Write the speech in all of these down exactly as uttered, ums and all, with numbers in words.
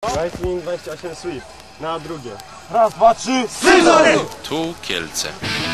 Lightning dwadzieścia osiem Swift. Na drugie. Raz, dwa, trzy, Scyzory! Tu Kielce.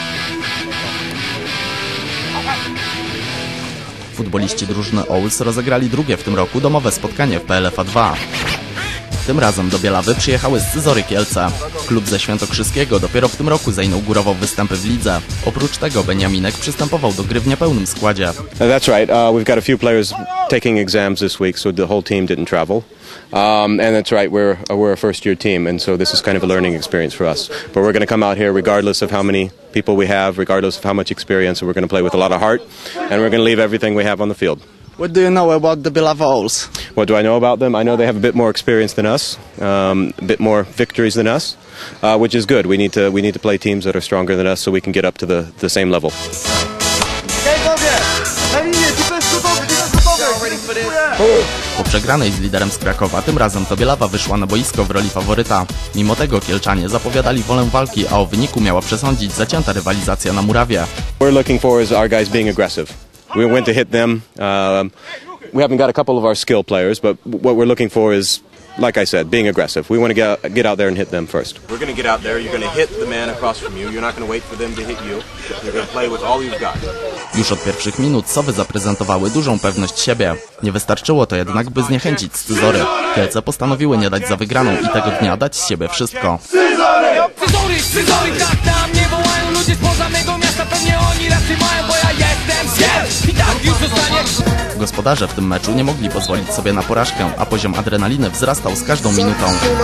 Futboliści drużyny Owls rozegrali drugie w tym roku domowe spotkanie w P L F A dwa. Tym razem do Bielawy przyjechały Scyzory Kielce. Klub ze Świętokrzyskiego dopiero w tym roku zainaugurował występy w lidze. Oprócz tego Beniaminek przystępował do gry w niepełnym składzie. That's right. Uh, we've got a few players taking exams this week, so the whole team didn't travel. Um, and that's right, we're, uh, we're a first-year team, and so this is kind of a learning experience for us. But we're going to come out here regardless of how many people we have, regardless of how much experience, and we're going to play with a lot of heart, and we're going to leave everything we have on the field. What do you know about the Bielawa Owls? What do I know about them? I know they have a bit more experience than us, um, a bit more victories than us, uh, which is good. We need to we need to play teams that are stronger than us so we can get up to the, the same level. Po przegranej z liderem z Krakowa, tym razem to Bielawa wyszła na boisko w roli faworyta. Mimo tego Kielczanie zapowiadali wolę walki, a o wyniku miała przesądzić zacięta rywalizacja na murawie. What we're looking for is our guys being aggressive. We went to hit them. Um, we haven't got a couple of our skill players, but what we're looking for is, like I said, being aggressive. We want to get get out there and hit them first. We're going to get out there. You're going to hit the man across from you. You're not going to wait for them to hit you. You're going to play with all you've got. Już od pierwszych minut Sowy zaprezentowały dużą pewność siebie. Nie wystarczyło to jednak, by zniechęcić Scyzory. Kielce postanowiły nie dać za wygraną i tego dnia dać z siebie wszystko. Scyzory! Scyzory! Scyzory! Tak na mnie wołają ludzie spoza mego miasta. Pewnie oni raczej mają, bo ja jestem Kiel. I tak już zostanie. Gospodarze w tym meczu nie mogli pozwolić sobie na porażkę, a poziom adrenaliny wzrastał z każdą minutą.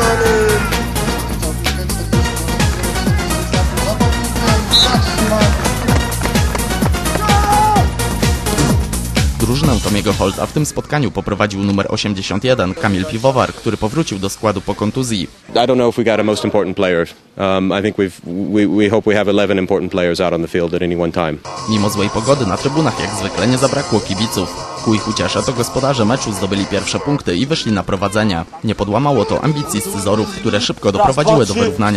Drużynę Tomiego Holta w tym spotkaniu poprowadził numer osiemdziesiąt jeden, Kamil Piwowar, który powrócił do składu po kontuzji. I don't know if we got a most important player. Um, I think we've, we, we hope we have eleven important players out on the field at any one time. Mimo złej pogody na trybunach jak zwykle nie zabrakło kibiców. Ku ich uciesze to gospodarze meczu zdobyli pierwsze punkty i wyszli na prowadzenie. Nie podłamało to ambicji Scyzorów, które szybko doprowadziły do wyrównania.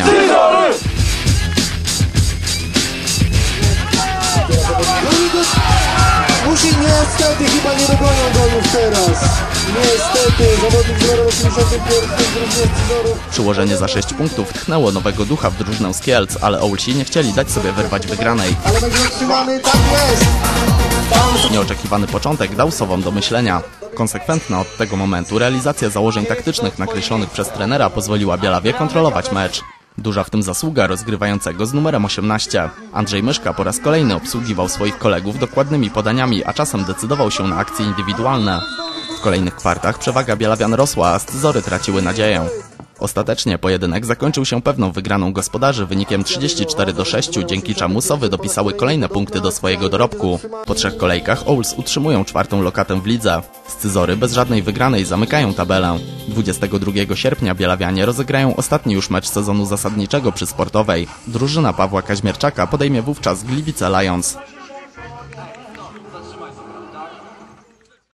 Musi niestety chyba nie dogonią go już teraz. Niestety, zawodnik numer osiemdziesiąt jeden w drużynie Scyzorów. Przyłożenie za sześć punktów tchnęło nowego ducha w drużynę z Kielc, ale Owlsi nie chcieli dać sobie wyrwać wygranej. Ale będzie zatrzymany, tak jest! Nieoczekiwany początek dał Sowom do myślenia. Konsekwentna od tego momentu realizacja założeń taktycznych nakreślonych przez trenera pozwoliła Bielawie kontrolować mecz. Duża w tym zasługa rozgrywającego z numerem osiemnaście. Andrzej Myszka po raz kolejny obsługiwał swoich kolegów dokładnymi podaniami, a czasem decydował się na akcje indywidualne. W kolejnych kwartach przewaga Bielawian rosła, a Scyzory traciły nadzieję. Ostatecznie pojedynek zakończył się pewną wygraną gospodarzy wynikiem trzydzieści cztery do sześciu, dzięki czemu Sowy dopisały kolejne punkty do swojego dorobku. Po trzech kolejkach Owls utrzymują czwartą lokatę w lidze. Scyzory bez żadnej wygranej zamykają tabelę. dwudziestego drugiego sierpnia Bielawianie rozegrają ostatni już mecz sezonu zasadniczego przy Sportowej. Drużyna Pawła Kaźmierczaka podejmie wówczas Gliwice Lions.